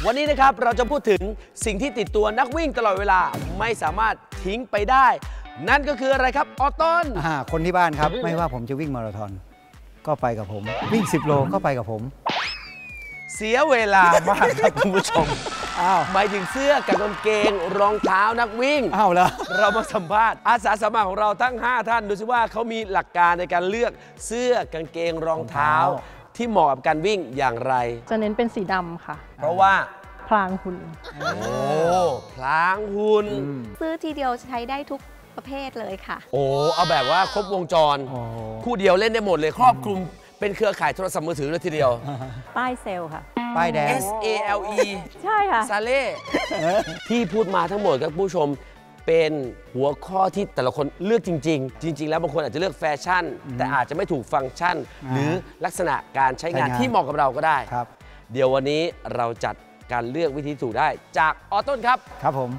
วันนี้นะครับเราจะพูดถึงสิ่งที่ติดตัวนักวิ่งตลอดเวลาไม่สามารถทิ้งไปได้ นั่นก็คืออะไรครับออต้นคนที่บ้านครับไม่ว่าผมจะวิ่งมาราธอนก็ไปกับผมวิ่ง10 โลก็ไปกับผมเสียเวลามากครับคุณผู้ชมหมายถึงเสื้อกับกางเกงรองเท้านักวิ่งเหรอเรามาสัมภาษณ์อาสาสมัครของเราทั้ง5ท่านดูซิว่าเขามีหลักการในการเลือกเสื้อกางเกงรองเท้าที่เหมาะกับการวิ่งอย่างไรจะเน้นเป็นสีดำค่ะเพราะว่าพลางหุ่นพลางหุ่นซื้อทีเดียวใช้ได้ทุกประเภทเลยค่ะเอาแบบว่าครบวงจรคู่เดียวเล่นได้หมดเลยครอบคลุมเป็นเครือข่ายโทรศัพท์มือถือเลยทีเดียวป้ายเซลค่ะป้ายแดง SALE ใช่ค่ะซาเล่ที่พูดมาทั้งหมดครับผู้ชมเป็นหัวข้อที่แต่ละคนเลือกจริง ๆ แล้วบางคนอาจจะเลือกแฟชั่นแต่อาจจะไม่ถูกฟังก์ชันหรือลักษณะการใช้งานที่เหมาะกับเราก็ได้เดี๋ยววันนี้เราจัดการเลือกวิธีถูกได้จากออต้นครับครับผม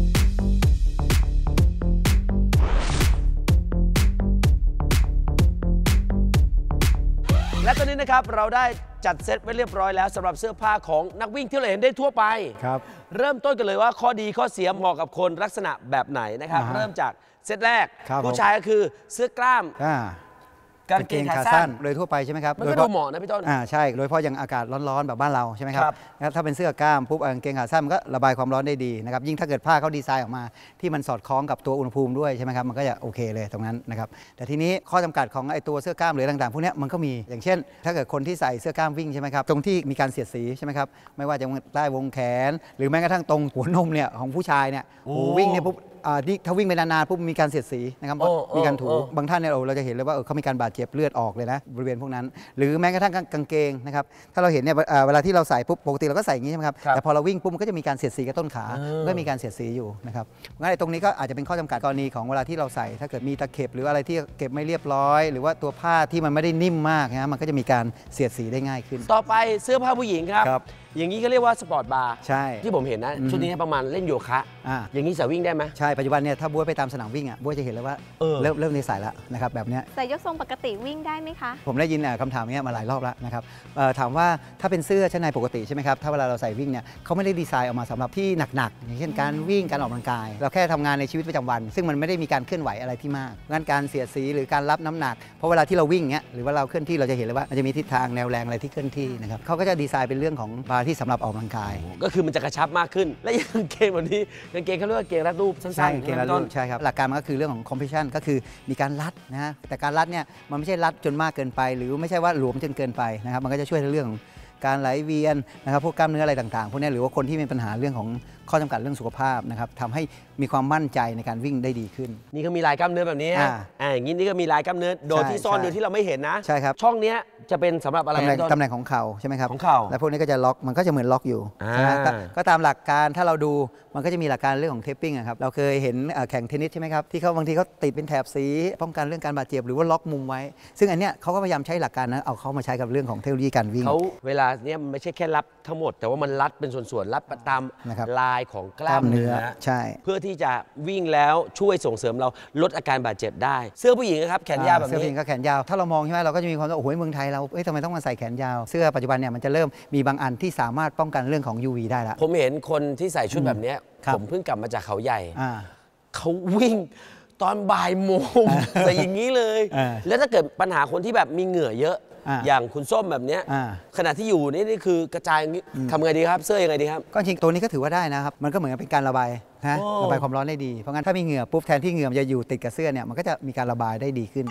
และตอนนี้นะครับเราได้จัดเซตไว้เรียบร้อยแล้วสำหรับเสื้อผ้าของนักวิ่งที่เราเห็นได้ทั่วไปครับเริ่มต้นกันเลยว่าข้อดีข้อเสียเหมาะกับคนลักษณะแบบไหนนะครับเริ่มจากเซตแรกผู้ชายก็คือเสื้อกล้ามกางเกงขาสั้นโดยทั่วไปใช่ไหมครับมันก็ดูเหมาะนะพี่ต้นใช่โดยเฉพาะอย่างอากาศร้อนๆแบบบ้านเราใช่ไหมครับถ้าเป็นเสื้อกล้ามปุ๊บกางเกงขาสั้นมันก็ระบายความร้อนได้ดีนะครับยิ่งถ้าเกิดผ้าเขาดีไซน์ออกมาที่มันสอดคล้องกับตัวอุณหภูมิด้วยใช่ไหมครับมันก็จะโอเคเลยตรงนั้นนะครับแต่ทีนี้ข้อจำกัดของไอ้ตัวเสื้อกล้ามหรือต่างๆพวกนี้มันก็มีอย่างเช่นถ้าเกิดคนที่ใส่เสื้อกล้ามวิ่งใช่ไหมครับตรงที่มีการเสียดสีใช่ไหมครับไม่ว่าจะใต้วงแขนหรือแม้กระทั่งตรงหัวนมเนี่ยของผู้ชายเนี่ยวิ่งเนี่ยปุ๊บถ้าวิ่งไปนานๆปุ๊บมีการเสียดสีนะครับมีการถูบางท่านเนี่ยเราจะเห็นเลยว่าเขามีการบาดเจ็บเลือดออกเลยนะบริเวณพวกนั้นหรือแม้กระทั่งกางเกงนะครับถ้าเราเห็นเนี่ยเวลาที่เราใส่ปุ๊บปกติเราก็ใส่อย่างนี้ใช่ไหมครับแต่พอเราวิ่งปุ๊บมันก็จะมีการเสียดสีกับต้นขาก็มีการเสียดสีอยู่นะครับงั้นตรงนี้ก็อาจจะเป็นข้อจำกัดกรณีของเวลาที่เราใส่ถ้าเกิดมีตะเข็บหรืออะไรที่เก็บไม่เรียบร้อยหรือว่าตัวผ้าที่มันไม่ได้นิ่มมากนะมันก็จะมีการเสียดสีได้ง่ายขึ้นต่อไปเสื้อผ้าผู้หญิงครับอย่างนี้ก็เรียกว่าสปอร์ตบาร์ใช่ที่ผมเห็นนะชุดนี้ประมาณเล่นโยคะอย่างนี้ใส่วิ่งได้ไหมใช่ปัจจุบันเนี่ยถ้าบ๊วยไปตามสนามวิ่งบ๊วยจะเห็นเลยว่าเริ่มในสายแล้วนะครับแบบนี้ใส่ยกทรงปกติวิ่งได้ไหมคะผมได้ยินคำถามนี้มาหลายรอบแล้วนะครับถามว่าถ้าเป็นเสื้อชั้นในปกติใช่ไหมครับถ้าเวลาเราใส่วิ่งเนี่ยเขาไม่ได้ดีไซน์ออกมาสำหรับที่หนักๆอย่างเช่นการวิ่งการออกกำลังกายเราแค่ทำงานในชีวิตประจำวันซึ่งมันไม่ได้มีการเคลื่อนไหวอะไรที่มากงั้นการเสียดสีหรือการรับน้ำหนักเพราะเวลาที่เราวิ่งเนี่ยหรือว่าเราเคลื่อนที่เราจะเห็นเลยว่ามันจะมีทิศทางแนวแรงอะไรที่เคลื่อนที่นะครับเขาก็จะดีไซน์เป็นเรื่องของบาร์ที่สำหรับออกกำลังกายก็คือมันจะกระชับมากขึ้นและยังกางเกงแบบนี้กางเกงเขาเรียกว่าเกงรัดรูปสั้นๆใช่เกงรัดรูปใช่ครับหลักการมันก็คือเรื่องของ compression ก็คือมีการรัดนะแต่การรัดเนี่ยมันไม่ใช่รัดจนมากเกินไปหรือไม่ใช่ว่าหลวมจนเกินไปนะครับมันก็จะช่วยในเรื่องของการไหลเวียนนะครับพวกกล้ามเนื้ออะไรต่างๆพวกนี้หรือว่าคนที่มีปัญหาเรื่องของข้อจำกัดเรื่องสุขภาพนะครับทำให้มีความมั่นใจในการวิ่งได้ดีขึ้นนี่ก็มีลายกล้ามเนื้อแบบนี้อย่างนี้นี่ก็มีลายกล้ามเนื้อโดยที่ซ่อนอยู่ที่เราไม่เห็นนะใช่ครับช่องนี้จะเป็นสำหรับอะไรตำแหน่งของเข่าใช่ไหมครับของเข่าและพวกนี้ก็จะล็อกมันก็จะเหมือนล็อกอยู่ก็ตามหลักการถ้าเราดูมันก็จะมีหลักการเรื่องของเทปปิ้งครับเราเคยเห็นแข่งเทนนิสใช่ไหมครับที่เขาบางทีเขาติดเป็นแถบสีป้องกันเรื่องการบาดเจ็บหรือว่าล็อกมุมไว้ซึ่งอันเนี้ยเขาก็พยายามใช้หลักการนั้นเอาเข้ามาใช้กับเรื่องของเทคโนโลยีการวิ่งเขาเวลาเนี้ยไม่ใช่แค่รับทั้งหมดแต่ว่ามันรัดเป็นส่วนๆรัดตามลายของกล้ามเนื้อใช่เพื่อที่จะวิ่งแล้วช่วยส่งเสริมเราลดอาการบาดเจ็บได้เสื้อผู้หญิงครับแขนยาวแบบนี้เสื้อผู้หญิงก็แขนยาวถ้าเรามองใช่ไหมเราก็จะมีความว่าโอ้โหเมืองไทยเราทำไมต้องมาใส่แขนยาวเสื้อปัจจุบันเนี่ยมันจะเริ่มมีบางอันที่สามารถป้องกันเรื่องของ UV ได้แล้วผมเห็นคนที่ใส่ชุดแบบนี้ผมเพิ่งกลับมาจากเขาใหญ่เขาวิ่งตอนบ่ายโมงใส่อย่างนี้เลยแล้วถ้าเกิดปัญหาคนที่แบบมีเหงื่อเยอะอย่างคุณส้มแบบนี้ขณะที่อยู่นี่คือกระจายทำไงดีครับเสื้อยังไงดีครับก็จริงตัวนี้ก็ถือว่าได้นะครับมันก็เหมือนเป็นการระบายนะระบายความร้อนได้ดีเพราะงั้นถ้ามีเหงื่อปุ๊บแทนที่เหงื่อจะอยู่ติดกับเสื้อเนี่ยมันก็จะมีการระบายได้ดีขึ้น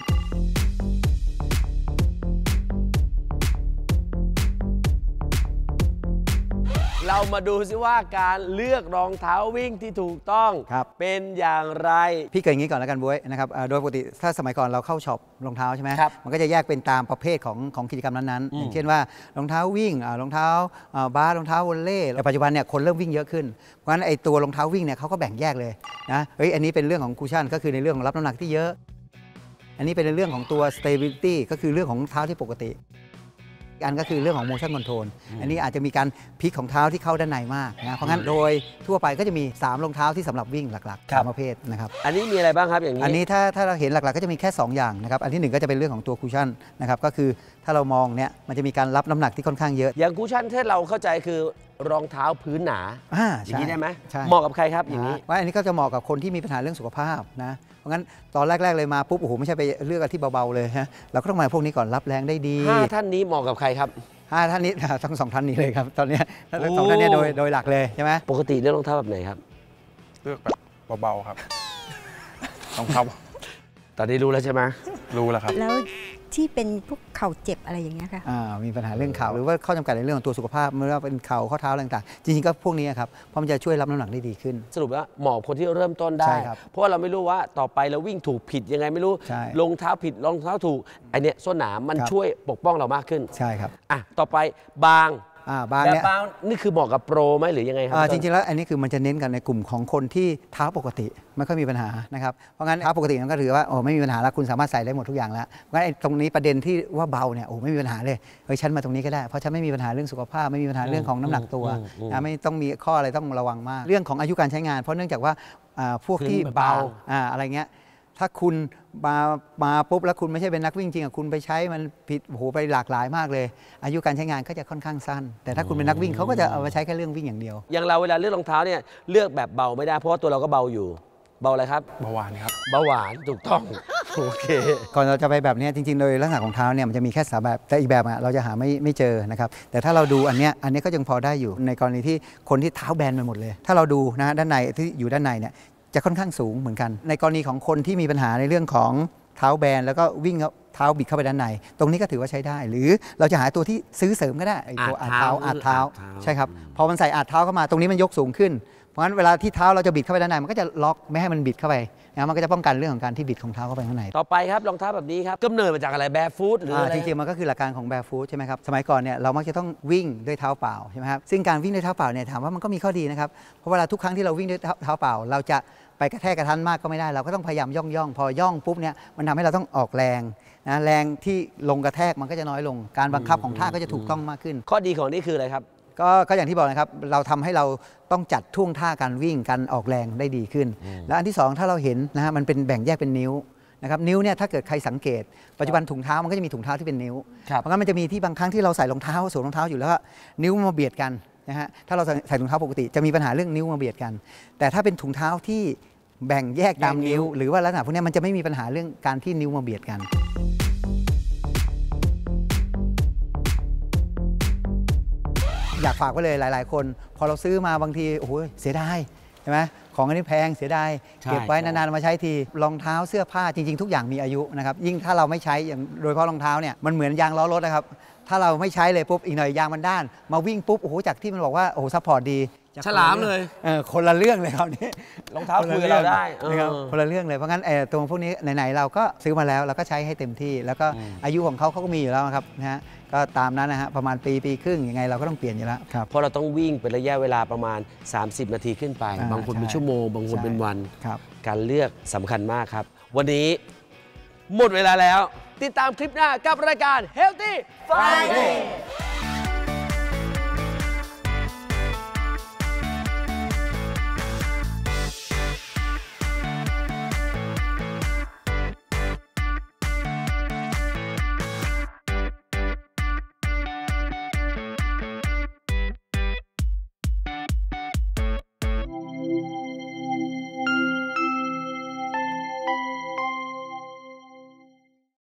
เรามาดูซิว่าการเลือกรองเท้าวิ่งที่ถูกต้องเป็นอย่างไรพี่เกิดอย่างนี้ก่อนแล้วกันบ๊วยนะครับโดยปกติถ้าสมัยก่อนเราเข้าช็อปรองเท้าใช่ไหมมันก็จะแยกเป็นตามประเภทของกิจกรรมนั้นๆอย่างเช่นว่ารองเท้าวิ่งรองเท้าบาสรองเท้าวอลเลย์แต่ปัจจุบันเนี่ยคนเริ่มวิ่งเยอะขึ้นเพราะฉะนั้นไอ้ตัวรองเท้าวิ่งเนี่ยเขาก็แบ่งแยกเลยนะอันนี้เป็นเรื่องของคูชั่นก็คือในเรื่องของรับน้ำหนักที่เยอะอันนี้เป็นในเรื่องของตัว stability ก็คือเรื่องของเท้าที่ปกติอันก็คือเรื่องของ motion control อันนี้อาจจะมีการพลิกของเท้าที่เข้าด้านในมากนะเพราะงั้นโดยทั่วไปก็จะมี3รองเท้าที่สำหรับวิ่งหลักๆ3ประเภทนะครับอันนี้มีอะไรบ้างครับอย่างนี้อันนี้ถ้าเราเห็นหลักๆก็จะมีแค่2อย่างนะครับอันที่1ก็จะเป็นเรื่องของตัวคูชั่นนะครับก็คือถ้าเรามองเนี่ยมันจะมีการรับน้ำหนักที่ค่อนข้างเยอะอย่างคูชั่นที่เราเข้าใจคือรองเท้าพื้นหนา อย่างนี้ได้ไหมใช่เหมาะกับใครครับอย่างนี้ว่าอันนี้ก็จะเหมาะกับคนที่มีปัญหาเรื่องสุขภาพนะเพราะงั้นตอนแรก ๆเลยมาปุ๊บโอ้โหไม่ใช่ไปเลือกที่เบาๆเลยฮะเราก็ต้องมาพวกนี้ก่อนรับแรงได้ดี 5 ท่านนี้เหมาะกับใครครับ 5 ท่านนี้ ทั้ง 2 ท่านนี้เลยครับตอนนี้ทั้ง2 ท่านนี้โดยหลักเลยใช่ไหมปกติเลือกรองเท้าแบบไหนครับเลือกแบบเบาๆครับรองเท้าตอนนี้รู้แล้วใช่ไหมรู้แล้วครับแล้วที่เป็นพวกเข่าเจ็บอะไรอย่างเงี้ยค่ะมีปัญหาเรื่องเข่าหรือว่าข้อจำกัดในเรื่องของตัวสุขภาพไม่ว่าเป็นเข่าข้อเท้าอะไรต่างๆจริงๆก็พวกนี้ครับเพราะมันจะช่วยรับน้ำหนักได้ดีขึ้นสรุปว่าเหมาะกับคนที่เริ่มต้นได้ใช่ครับเพราะว่าเราไม่รู้ว่าต่อไปเราวิ่งถูกผิดยังไงไม่รู้ใช่รองเท้าผิดรองเท้าถูกไอเนี้ยส้นหนามมันครับช่วยปกป้องเรามากขึ้นใช่ครับอ่ะต่อไปบางบางแบบเนี่ยบางนี่คือเหมาะกับโปรไหมหรือยังไงครัจริงๆแล้วอันนี้คือมันจะเน้นกันในกลุ่มของคนที่เท้าปกติไม่ค่อยมีปัญหานะครับเพราะงั้นเท้าปกติมันก็ถือว่าโอ้ไม่มีปัญหาแล้วคุณสามารถใส่ได้หมดทุกอย่างแล้วเพราะงั้นไอ้ตรงนี้ประเด็นที่ว่าเบาเนี่ยโอ้ไม่มีปัญหาเลยเฮ้ยฉันมาตรงนี้ก็ได้เพราะฉันไม่มีปัญหาเรื่องสุขภาพไม่มีปัญหาเรื่องของน้ำหนักตัวนะไม่ต้องมีข้ออะไรต้องระวังมากเรื่องของอายุการใช้งาน เพราะเนื่องจากว่าพวกที่เบาอะไรเงี้ยถ้าคุณมาปุ๊บแล้วคุณไม่ใช่เป็นนักวิ่งจริงคุณไปใช้มันผิดโอ้โหไปหลากหลายมากเลย อายุการใช้งานก็จะค่อนข้างสั้น แต่ถ้าคุณเป็นนักวิ่งเขาก็จะเอามาใช้แค่เรื่องวิ่งอย่างเดียวอย่างเราเวลาเลือกรองเท้าเนี่ยเลือกแบบเบาไม่ได้เพราะว่าตัวเราก็เบาอยู่เบาอะไรครับเบาหวานครับเบาหวานถูกต้อง โอเคก่อนเราจะไปแบบนี้จริงๆโดยลักษณะของเท้าเนี่ยมันจะมีแค่3แบบแต่อีกแบบเราจะหาไม่เจอนะครับแต่ถ้าเราดูอันเนี้ยก็ยังพอได้อยู่ในกรณีที่คนที่เท้าแบนไปหมดเลย ถ้าเราดูนะด้านในที่อยู่ด้านในเนี่ยจะค่อนข้างสูงเหมือนกันในกรณีของคนที่มีปัญหาในเรื่องของเท้าแบนแล้วก็วิ่งเท้าบิดเข้าไปด้านในตรงนี้ก็ถือว่าใช้ได้ หรือเราจะหาตัวที่ซื้อเสริมก็ได้ไอ้ตัวอาจเท้าใช่ครับพอมันใส่อาจเท้าเข้ามาตรงนี้มันยกสูงขึ้นเพราะงั้นเวลาที่เท้าเราจะบิดเข้าไปด้านในมันก็จะล็อกไม่ให้มันบิดเข้าไปนะมันก็จะป้องกันเรื่องของการที่บิดของเท้าเข้าไปข้างในต่อไปครับรองเท้าแบบนี้ครับกำเนิดมาจากอะไรแบร์ฟู้ดหรืออะไรจริงๆมันก็คือหลักการของแบร์ฟู้ดใช่ไหมครับสมัยก่อนเนี่ยเรามักจะต้องวิ่งด้วยเท้าเปล่าใช่ไหมครับซึ่งการวิ่งด้วยเท้าเปล่าเนี่ยถามว่ามันก็มีข้อดีนะครับเพราะเวลาทุกครั้งที่เราวิ่งด้วยเท้าเปล่าเราจะไปกระแทกกระทันมากก็ไม่ได้เราก็ต้องพยายามย่องพอย่องปุ๊บเนี่ยมันทำให้เราต้องออกแรงนะแรงที่ลงกระแทกมันก็จะน้อยลงการบังคับของท่าก็จะถูกต้องมากขึ้นข้อดีของนี่คืออะไรครับก็อย่างที่บอกนะครับเราทำให้เราต้องจัดท่วงท่าการวิ่งการออกแรงได้ดีขึ้น และอันที่2ถ้าเราเห็นนะฮะมันเป็นแบ่งแยกเป็นนิ้วนะครับนิ้วเนี่ยถ้าเกิดใครสังเกตปัจจุบันถุงเท้ามันก็จะมีถุงเท้าที่เป็นนิ้วเพราะงั้นมันจะมีที่บางครั้งที่เราใส่รองเท้าสวมรองเท้าอยู่แล้วนิ้วมาเบียดกันนะฮะถ้าเราใส่ถุงเท้าปกติจะมีปัญหาเรื่องนิ้วมาเบียดกันแต่ถ้าเป็นถุงเท้าที่แบ่งแยกตามนิ้วหรือว่าลักษณะพวกนี้มันจะไม่มีปัญหาเรื่องการที่นิ้วมาเบียดกันอยากฝากไว้เลยหลายๆคนพอเราซื้อมาบางทีโอ้โหเสียดายใช่ไหมของอันนี้แพงเสียดายเก็บไว้นานๆมาใช้ทีรองเท้าเสื้อผ้าจริงๆทุกอย่างมีอายุนะครับยิ่งถ้าเราไม่ใช้อย่างโดยเฉพาะรองเท้าเนี่ยมันเหมือนยางล้อรถนะครับถ้าเราไม่ใช้เลยปุ๊บอีกหน่อยยางมันด้านมาวิ่งปุ๊บโอ้โหจากที่มันบอกว่าโอ้โหซัพพอร์ตดีฉลามเลยคนละเรื่องเลยครับนี่รองเท้าคุยกับเราได้นะครับคนละเรื่องเลยเพราะงั้นตัวพวกนี้ไหนๆเราก็ซื้อมาแล้วเราก็ใช้ให้เต็มที่แล้วก็อายุของเขาก็มีอยู่แล้วครับนะฮะก็ตามนั้นนะฮะประมาณปีครึ่งยังไงเราก็ต้องเปลี่ยนอยู่แล้วครับเพราะเราต้องวิ่งเป็นระยะเวลาประมาณ 30 นาทีขึ้นไป บางคนเป็นชั่วโมงบางคนเป็นวัน การเลือกสำคัญมากครับวันนี้หมดเวลาแล้วติดตามคลิปหน้ากับรายการ Healthy Friday